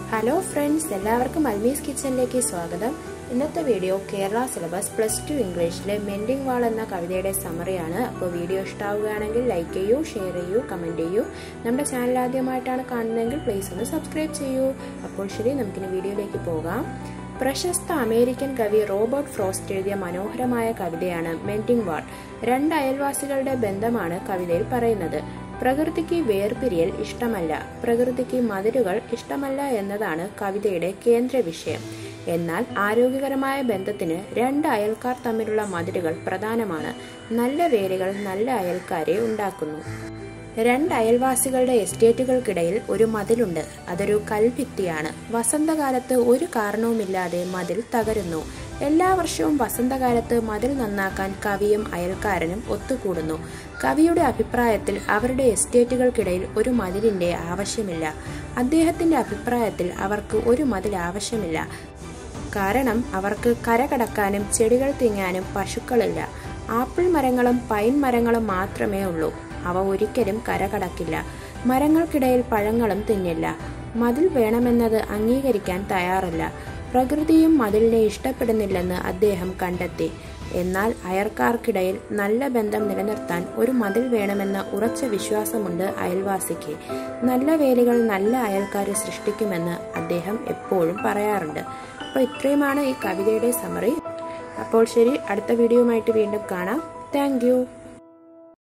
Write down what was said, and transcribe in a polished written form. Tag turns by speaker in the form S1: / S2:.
S1: Hello friends, എല്ലാവർക്കും അൽമീസ് കിച്ചണിലേക്ക് സ്വാഗതം. ഇന്നത്തെ വീഡിയോ കേരള സിലബസ് +2 ഇംഗ്ലീഷിലെ മെൻഡിങ് വാൾ എന്ന കവിതയുടെ സമ്മറിയാണ്. അപ്പോൾ വീഡിയോ ഇഷ്ടമാവുകയാണെങ്കിൽ ലൈക്ക് ചെയ്യൂ, ഷെയർ ചെയ്യൂ, കമന്റ് ചെയ്യൂ. നമ്മുടെ ചാനൽ ആദ്യമായിട്ടാണ് കാണുന്നതെങ്കിൽ പ്ലീസ് ഒന്ന് സബ്സ്ക്രൈബ് ചെയ്യൂ. അപ്പോൾ ശരി, നമുക്കിനി വീഡിയോയിലേക്ക് പോകാം. പ്രശസ്ത അമേരിക്കൻ കവി റോബർട്ട് ഫ്രോസ്റ്റ് എഴുതിയ മനോഹരമായ കവിതയാണ് മെൻഡിങ് വാൾ. രണ്ട് അയൽവാസികളുടെ ബന്ധമാണ് കവിതയിൽ പറയുന്നത്. പ്രകൃതിക്ക് വേർപിരിയൽ ഇഷ്ടമല്ല, പ്രകൃതിക്ക് മതിലുകൾ ഇഷ്ടമല്ല എന്നതാണ് കവിതയുടെ കേന്ദ്ര വിഷയം. എന്നാൽ ആരോഗ്യകരമായ ബന്ധത്തിന് രണ്ട് അയൽക്കാർ തമ്മിലുള്ള മതിലുകൾ പ്രധാനമാണ്. നല്ല വേരുകൾ നല്ല അയൽക്കാരെ ഉണ്ടാക്കുന്നു. രണ്ട് അയൽവാസികളുടെ എസ്റ്റേറ്റുകൾക്കിടയിൽ ഒരു മതിലുണ്ട്. അതൊരു കൽഭിത്തിയാണ്. വസന്തകാലത്ത് ഒരു കാരണവുമില്ലാതെ മതിൽ തകരുന്നു. എല്ലാ വർഷവും വസന്തകാലത്ത് മതിൽ നന്നാക്കാൻ കവിയും അയൽക്കാരനും ഒത്തുകൂടുന്നു. കവിയുടെ അഭിപ്രായത്തിൽ അവരുടെ എസ്റ്റേറ്റുകൾക്കിടയിൽ ഒരു മതിലിന്റെ ആവശ്യമില്ല. അദ്ദേഹത്തിന്റെ അഭിപ്രായത്തിൽ അവർക്ക് ഒരു മതിൽ ആവശ്യമില്ല. കാരണം അവർക്ക് കര കടക്കാനും ചെടികൾ തിങ്ങാനും പശുക്കളില്ല. ആപ്പിൾ മരങ്ങളും പൈൻ മരങ്ങളും മാത്രമേ ഉള്ളൂ. അവ ഒരിക്കലും കര കടക്കില്ല. മരങ്ങൾക്കിടയിൽ പഴങ്ങളും തിന്നില്ല. മതിൽ വേണമെന്നത് അംഗീകരിക്കാൻ തയ്യാറല്ല. പ്രകൃതിയും മതിലിനെ ഇഷ്ടപ്പെടുന്നില്ലെന്ന് അദ്ദേഹം കണ്ടെത്തി. എന്നാൽ അയൽക്കാർക്കിടയിൽ നല്ല ബന്ധം നിലനിർത്താൻ ഒരു മതിൽ വേണമെന്ന ഉറച്ച വിശ്വാസമുണ്ട് അയൽവാസിക്ക്. നല്ല വേരുകൾ നല്ല അയൽക്കാരെ സൃഷ്ടിക്കുമെന്ന് അദ്ദേഹം എപ്പോഴും പറയാറുണ്ട്. അപ്പോൾ ഇത്രയുമാണ് ഈ കവിതയുടെ സമ്മറി. അപ്പോൾ ശരി, അടുത്ത വീഡിയോയുമായിട്ട് വീണ്ടും കാണാം. Thank U.